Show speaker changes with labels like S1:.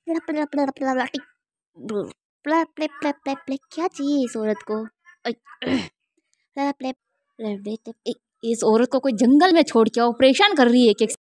S1: क्या चाहिए इस औरत को? इस औरत को कोई जंगल में छोड़ के ऑपरेशन कर रही है।